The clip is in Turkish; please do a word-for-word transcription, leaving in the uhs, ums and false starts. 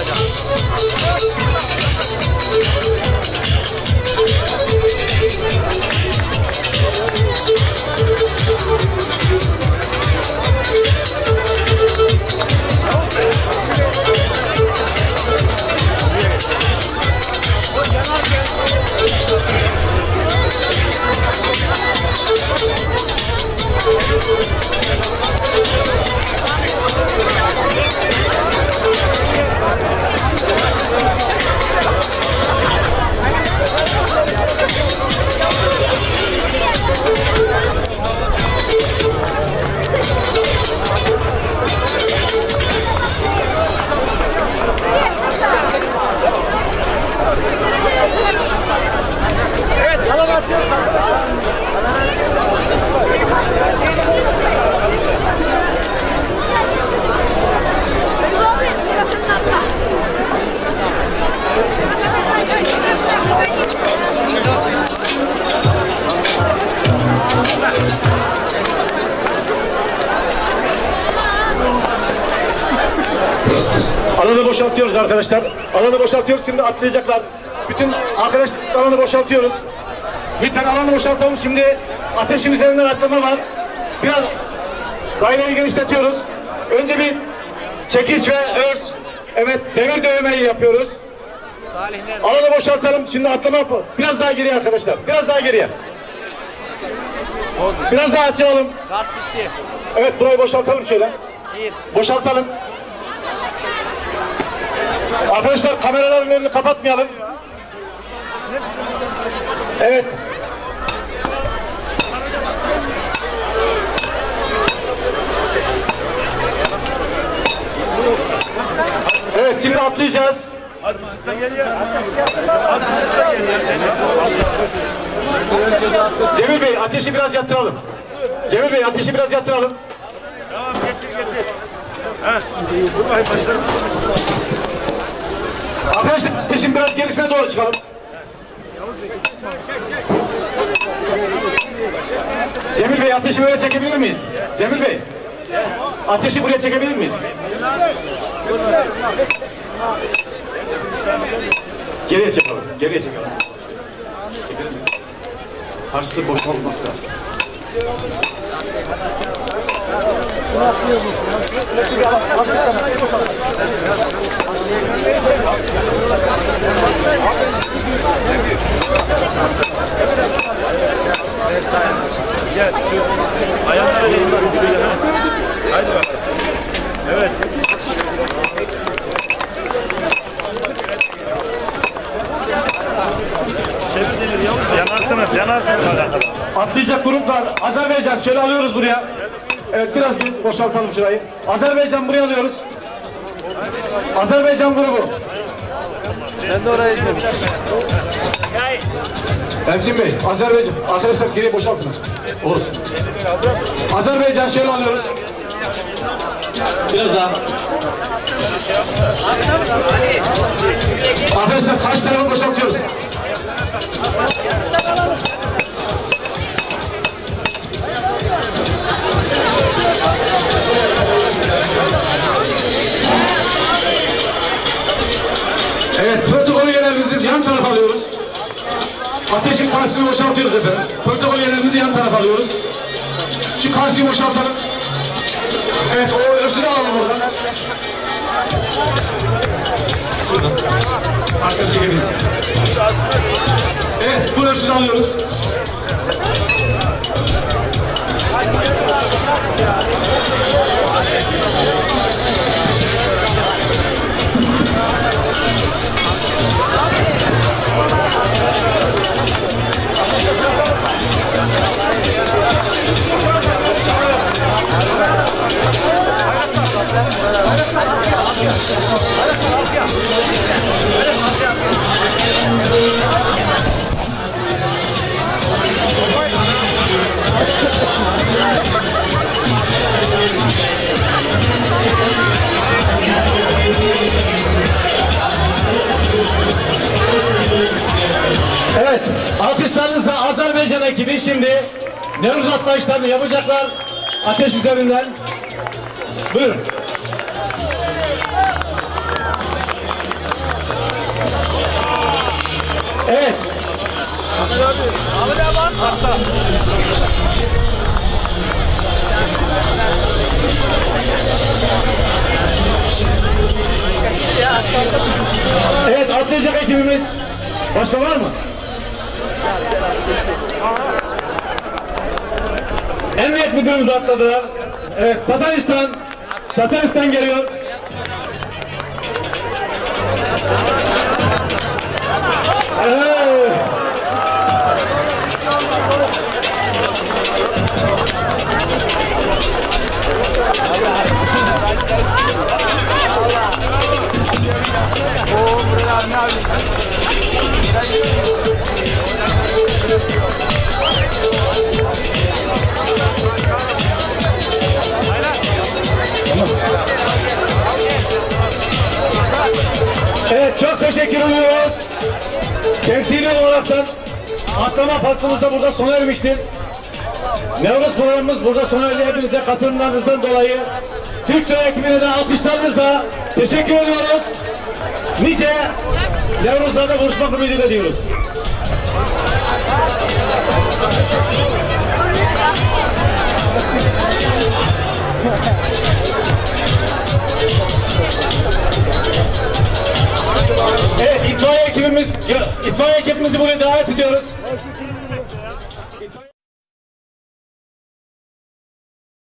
Alanı boşaltıyoruz arkadaşlar. Alanı boşaltıyoruz. Şimdi atlayacaklar. Bütün arkadaşlar alanı boşaltıyoruz. Lütfen alanı boşaltalım. Şimdi ateşin üzerinden atlama var. Biraz daireyi genişletiyoruz. Önce bir çekiç ve örs. Evet, demir dövmeyi yapıyoruz. Alanı boşaltalım. Şimdi atlama yapalım. Biraz daha geriye arkadaşlar. Biraz daha geriye. Biraz daha açalım. Evet, burayı boşaltalım şöyle. Boşaltalım. Arkadaşlar kameraların önünü kapatmayalım. Evet. Evet, şimdi atlayacağız. Cemil Bey, ateşi biraz yatıralım. Cemil Bey, ateşi biraz yatıralım. Tamam, getir getir. Evet. Dur bakayım, başlar mısın? Arkadaşlar ateşin biraz gerisine doğru çıkalım. Cemil Bey, ateşi böyle çekebilir miyiz? Cemil Bey, ateşi buraya çekebilir miyiz? Geriye çekelim, geriye çekelim. Çekelim. Karşısı boşaltması lazım. Gel şu ayakları elinden şöyle. Haydi bakalım. Evet. Çevirilir yavrum. Yanarsınız, yanarsınız. Atlayacak gruplar. Azerbaycan şöyle alıyoruz buraya. Evet, biraz boşaltalım şurayı. Azerbaycan buraya alıyoruz. Azerbaycan grubu. Ben de oraya gidiyorum. Erçin Bey, Azerbaycan. Arkadaşlar geriye boşaltın. Olur. Azerbaycan şöyle alıyoruz. Biraz daha. Arkadaşlar karşı tarafı boşaltıyoruz. Evet, protokol üyelerimizi yan tarafa alıyoruz. Ateşin karşısını boşaltıyoruz efendim. Protokol üyelerimizi yan tarafa alıyoruz. Şu karşıyı boşaltalım. Evet, o örsünü alalım oradan. Şuradan. Arkası çekebilirsiniz. Evet, bu örsünü alıyoruz. Evet, alkışlarınızla Azerbaycan ekibi şimdi Nevruz atlayışlarını yapacaklar ateş üzerinden. Buyurun. atlayacak ekibimiz. Başka var mı? Emniyet müdürümüzü atladılar. Evet, Tataristan. Tataristan geliyor. Evet. Evet, çok teşekkür ediyoruz. Temsili olaraktan atlama faslımız da burada sona ermiştir. Nevruz programımız burada sona erdi. Hepinize katılımlarınızdan dolayı Türk Sıra ekibine de alkışlarınızla teşekkür ediyoruz. Nice Nevruz'larda buluşmak ümidiyle diyoruz. Evet, itfaiye ekibimiz, itfaiye ekibimizi buraya davet ediyoruz.